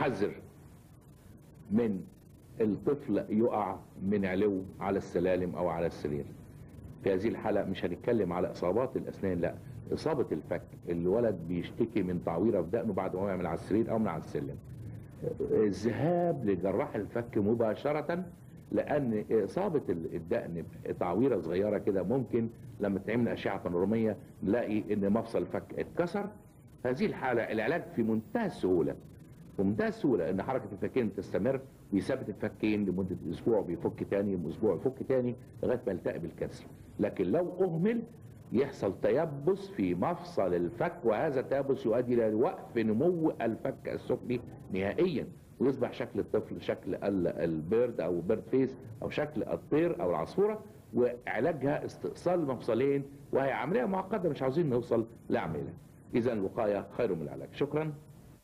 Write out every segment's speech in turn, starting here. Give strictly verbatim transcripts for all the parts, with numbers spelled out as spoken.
نحذر من الطفل يقع من علو على السلالم او على السرير. في هذه الحالة مش هنتكلم على اصابات الاسنان، لا، اصابة الفك. الولد بيشتكي من تعويرة في دقنه بعد ما هو يعمل على السرير او من على السلم، الذهاب لجراح الفك مباشرة، لان اصابة الدقن تعويرة صغيرة كده ممكن لما تعمل اشعة بانورامية نلاقي ان مفصل الفك اتكسر. هذه الحالة العلاج في منتهى السهولة، في منتهى السهولة ان حركة الفكين تستمر ويثبت الفكين لمدة اسبوع وبيفك تاني، اسبوع يفك تاني لغاية ما يلتئم الكسر. لكن لو اهمل يحصل تيبس في مفصل الفك، وهذا التيبس يؤدي الى وقف نمو الفك السفلي نهائيا، ويصبح شكل الطفل شكل البيرد او بيرد فيس او شكل الطير او العصفورة، وعلاجها استئصال مفصلين، وهي عملية معقدة مش عاوزين نوصل لعملية. اذا الوقاية خير من العلاج. شكرا.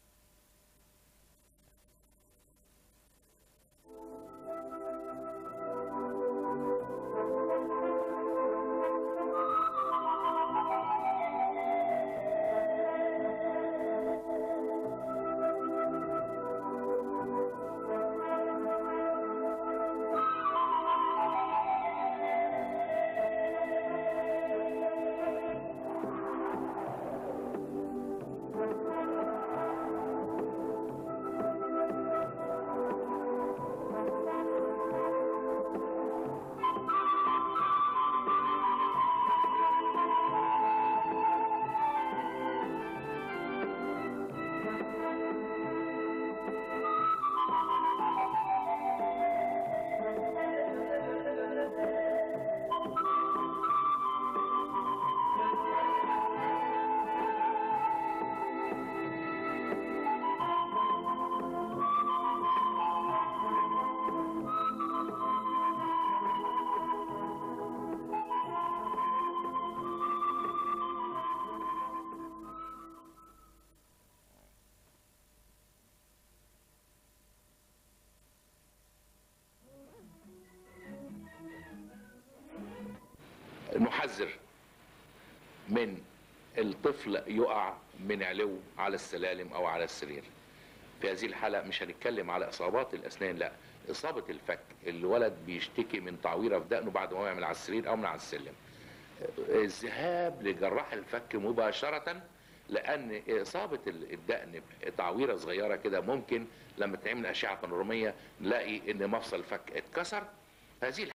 نحذر من الطفل يقع من علو على السلالم او على السرير. في هذه الحالة مش هنتكلم على اصابات الاسنان، لا، اصابة الفك. الولد بيشتكي من تعويرة في دقنه بعد ما هو يعمل على السرير او من على السلم، الذهاب لجراح الفك مباشرة، لان اصابة الدقن تعويرة صغيرة كده ممكن لما تعمل اشعة بانورامية نلاقي ان مفصل الفك اتكسر. هذه